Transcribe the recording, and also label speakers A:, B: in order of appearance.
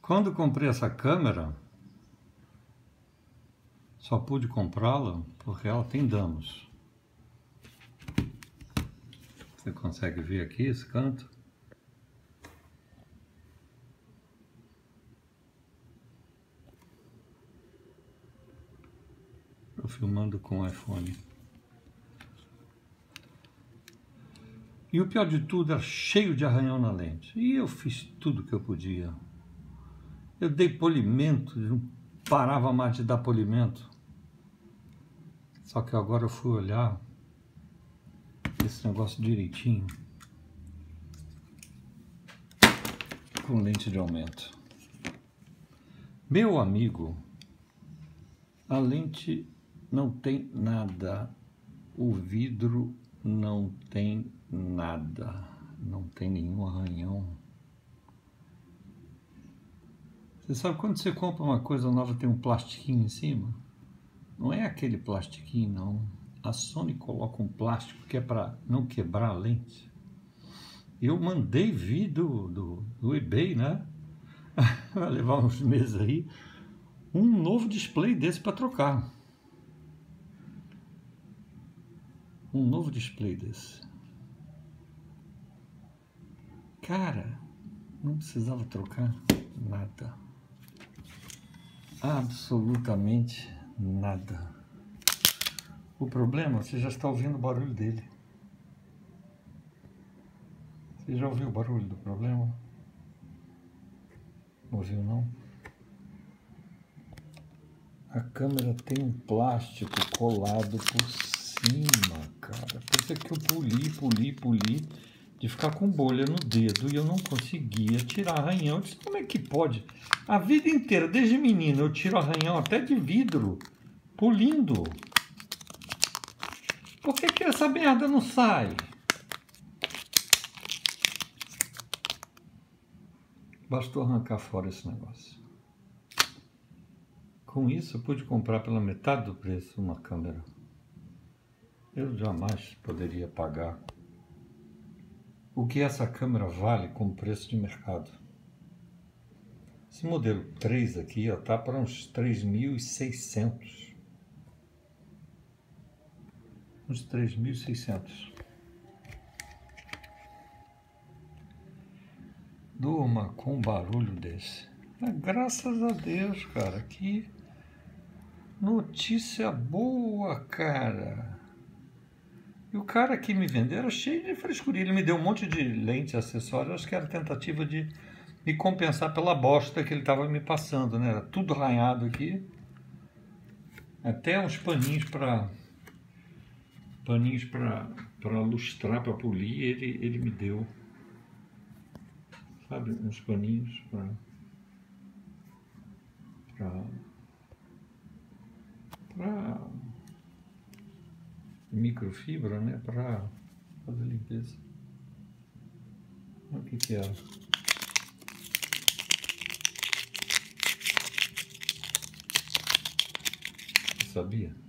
A: Quando comprei essa câmera, só pude comprá-la porque ela tem danos. Você consegue ver aqui esse canto? Estou filmando com o iPhone. E o pior de tudo, era cheio de arranhão na lente. E eu fiz tudo que eu podia. Eu dei polimento, não parava mais de dar polimento. Só que agora eu fui olhar esse negócio direitinho. Com lente de aumento. Meu amigo, a lente não tem nada. O vidro não tem nada. Não tem nenhum arranhão. Você sabe quando você compra uma coisa nova tem um plastiquinho em cima? Não é aquele plastiquinho, não. A Sony coloca um plástico que é para não quebrar a lente. Eu mandei vir do eBay, né? Vai levar uns meses aí. Um novo display desse para trocar. Um novo display desse. Cara, não precisava trocar nada. Absolutamente nada. O problema, você já está ouvindo o barulho dele. Você já ouviu o barulho do problema? Não ouviu, não? A câmera tem um plástico colado por cima, cara. Pensa que eu poli, de ficar com bolha no dedo e eu não conseguia tirar arranhão. Eu disse, como é que pode? A vida inteira, desde menino, eu tiro arranhão até de vidro, polindo. Por que essa merda não sai? Bastou arrancar fora esse negócio. Com isso, eu pude comprar pela metade do preço uma câmera. Eu jamais poderia pagar o que essa câmera vale como preço de mercado. Esse modelo 3 aqui está para uns 3.600. Uns 3.600. Durma com um barulho desse. Graças a Deus, cara, que notícia boa, cara. E o cara que me vendeu era cheio de frescurinha. Ele me deu um monte de lente, acessório. Acho que era tentativa de me compensar pela bosta que ele estava me passando, né? Era tudo arranhado aqui. Até uns paninhos para lustrar, para polir, ele me deu. Sabe, uns paninhos para microfibra, né, para fazer limpeza. Olha o que era. Você sabia?